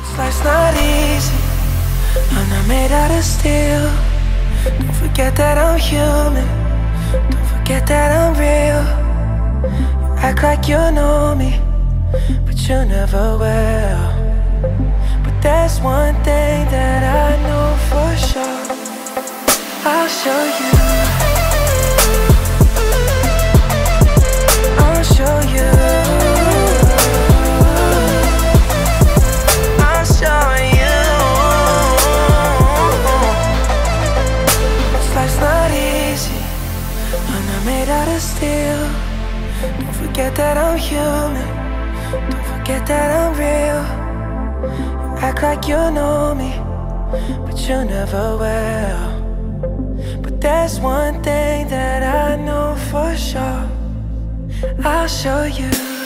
Life's not easy, I'm not made out of steel. Don't forget that I'm human, don't forget that I'm real. You act like you know me, but you never will. But there's one thing that I know for sure, I'll show you, I'll show you, I'll show you. This life's not easy, I'm not made out of steel. Don't forget that I'm human, don't forget that I'm real. You act like you know me, but you never will. But there's one thing that I know for sure, I'll show you.